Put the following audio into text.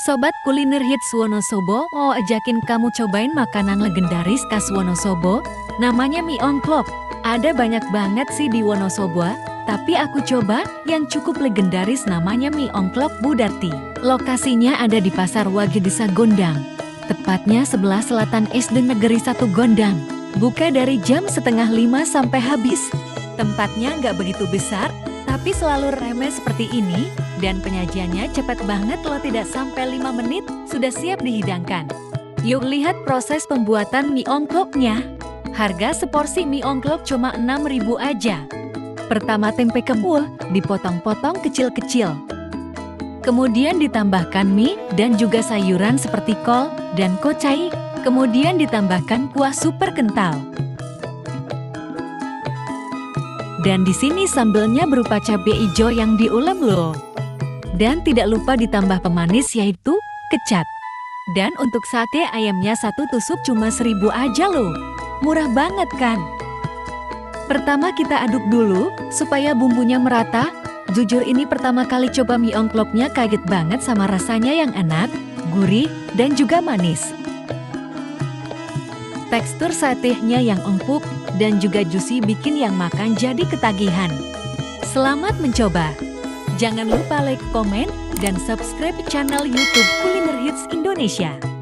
Sobat kuliner hits Wonosobo, mau ajakin kamu cobain makanan legendaris khas Wonosobo, namanya mie ongklok. Ada banyak banget sih di Wonosobo, tapi aku coba yang cukup legendaris namanya mie ongklok Budarti. Lokasinya ada di Pasar Wage Desa Gondang, tepatnya sebelah selatan SD Negeri 1 Gondang. Buka dari jam 4:30 sampai habis. Tempatnya nggak begitu besar, tapi selalu ramai seperti ini, dan penyajiannya cepat banget loh, tidak sampai 5 menit sudah siap dihidangkan. Yuk lihat proses pembuatan mie ongkloknya. Harga seporsi mie ongklok cuma 6.000 aja. Pertama tempe kebul, dipotong-potong kecil-kecil. Kemudian ditambahkan mie dan juga sayuran seperti kol dan kocai. Kemudian ditambahkan kuah super kental. Dan di sini sambelnya berupa cabai hijau yang diulek loh. Dan tidak lupa ditambah pemanis yaitu kecap. Dan untuk sate ayamnya satu tusuk cuma 1.000 aja loh. Murah banget kan? Pertama kita aduk dulu supaya bumbunya merata. Jujur ini pertama kali coba mie ongkloknya, kaget banget sama rasanya yang enak, gurih, dan juga manis. Tekstur satenya yang empuk dan juga juicy bikin yang makan jadi ketagihan. Selamat mencoba! Jangan lupa like, komen, dan subscribe channel YouTube Kuliner Hits Indonesia.